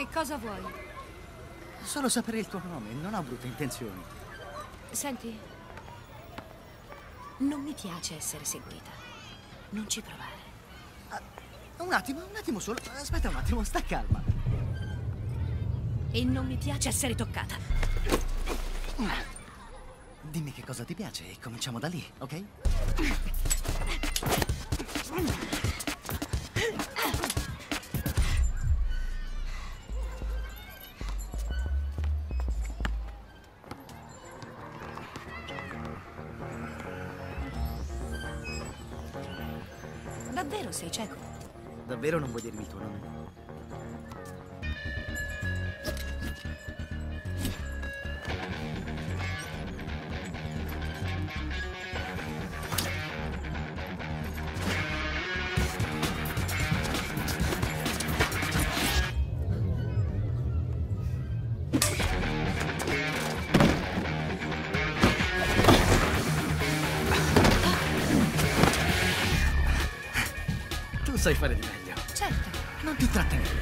Che cosa vuoi? Solo sapere il tuo nome, non ho brutte intenzioni. Senti, non mi piace essere seguita. Non ci provare. Un attimo solo. Aspetta un attimo, sta calma. E non mi piace essere toccata. Dimmi che cosa ti piace e cominciamo da lì, ok? Davvero sei cieco? Davvero non vuoi dirmi il tuo nome? Tu sai fare di meglio. Certo. Non ti trattenere.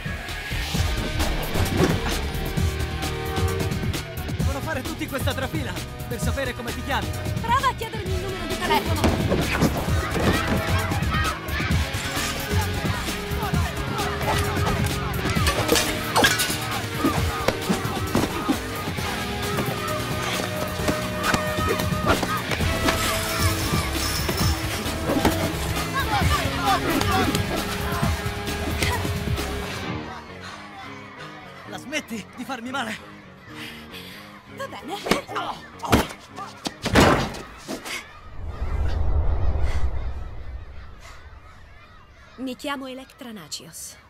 Devono fare tutti questa trafila per sapere come ti chiami. Prova a chiedermi il numero di telefono. La smetti di farmi male? Va bene. Mi chiamo Electra Nachios.